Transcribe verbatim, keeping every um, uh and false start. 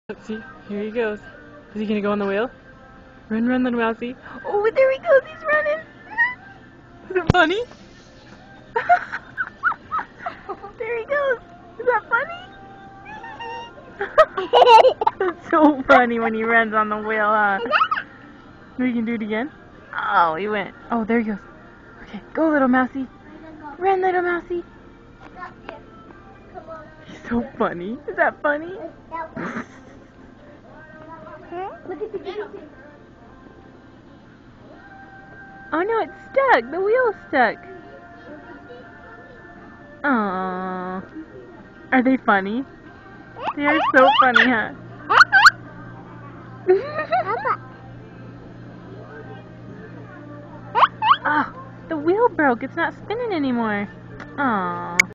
Let's see. Here he goes. Is he gonna go on the wheel? Run, run, little mousey. Oh, there he goes. He's running. Is it funny? There he goes. Is that funny? It's so funny when he runs on the wheel, huh? We can do it again. Oh, he went. Oh, there he goes. Okay, go, little mousey. Run, little mousey. He's so funny. Is that funny? Look at the guillotine. Oh no, it's stuck. The wheel's stuck. Aww. Are they funny? They are so funny, huh? Oh, the wheel broke. It's not spinning anymore. Aww.